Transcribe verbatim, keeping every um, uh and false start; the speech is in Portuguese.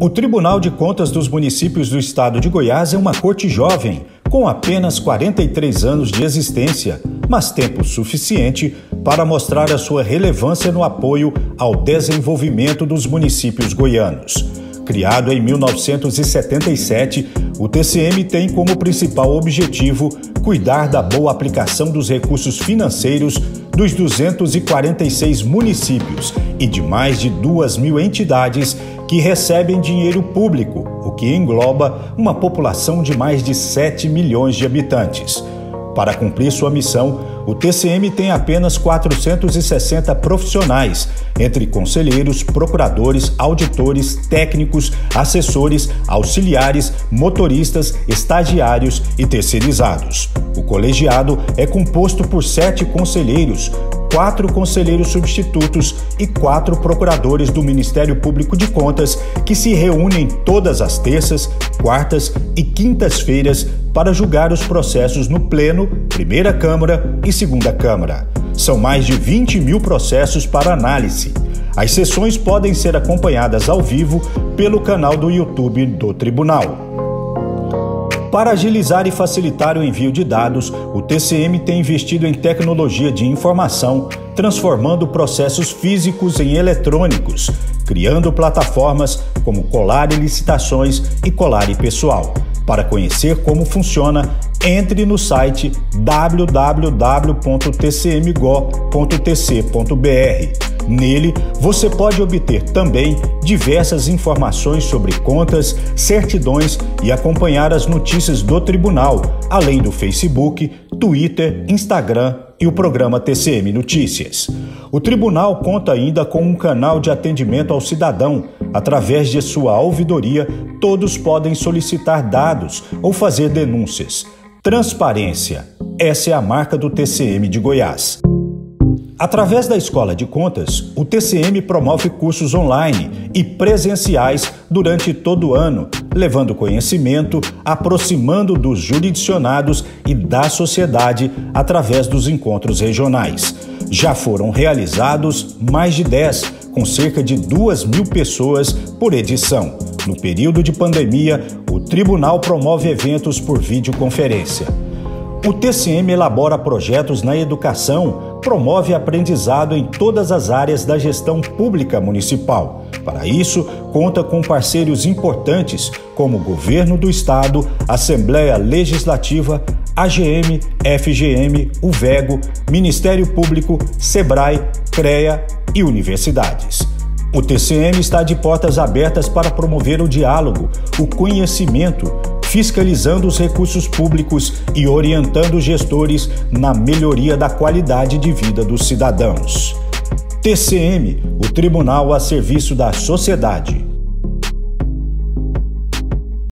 O Tribunal de Contas dos Municípios do Estado de Goiás é uma corte jovem, com apenas quarenta e três anos de existência, mas tempo suficiente para mostrar a sua relevância no apoio ao desenvolvimento dos municípios goianos. Criado em mil novecentos e setenta e sete, o T C M tem como principal objetivo cuidar da boa aplicação dos recursos financeiros dos duzentos e quarenta e seis municípios e de mais de duas mil entidades que recebem dinheiro público, o que engloba uma população de mais de sete milhões de habitantes. Para cumprir sua missão, o T C M tem apenas quatrocentos e sessenta profissionais, entre conselheiros, procuradores, auditores, técnicos, assessores, auxiliares, motoristas, estagiários e terceirizados. O colegiado é composto por sete conselheiros, quatro conselheiros substitutos e quatro procuradores do Ministério Público de Contas, que se reúnem todas as terças, quartas e quintas-feiras para julgar os processos no Pleno, Primeira Câmara e Segunda Câmara. São mais de vinte mil processos para análise. As sessões podem ser acompanhadas ao vivo pelo canal do YouTube do Tribunal. Para agilizar e facilitar o envio de dados, o T C M tem investido em tecnologia de informação, transformando processos físicos em eletrônicos, criando plataformas como Colar e Licitações e Colar e Pessoal. Para conhecer como funciona, entre no site w w w ponto t c m go ponto t c ponto b r. Nele, você pode obter também diversas informações sobre contas, certidões e acompanhar as notícias do Tribunal, além do Facebook, Twitter, Instagram e o programa T C M Notícias. O Tribunal conta ainda com um canal de atendimento ao cidadão. Através de sua ouvidoria, todos podem solicitar dados ou fazer denúncias. Transparência. Essa é a marca do T C M de Goiás. Através da Escola de Contas, o T C M promove cursos online e presenciais durante todo o ano, levando conhecimento, aproximando dos jurisdicionados e da sociedade através dos encontros regionais. Já foram realizados mais de dez, com cerca de duas mil pessoas por edição. No período de pandemia, o Tribunal promove eventos por videoconferência. O T C M elabora projetos na educação, promove aprendizado em todas as áreas da gestão pública municipal. Para isso, conta com parceiros importantes como o Governo do Estado, Assembleia Legislativa, A G M, F G M, U V E G O, Ministério Público, SEBRAE, CREA e universidades. O T C M está de portas abertas para promover o diálogo, o conhecimento, fiscalizando os recursos públicos e orientando os gestores na melhoria da qualidade de vida dos cidadãos. T C M, o Tribunal a serviço da sociedade.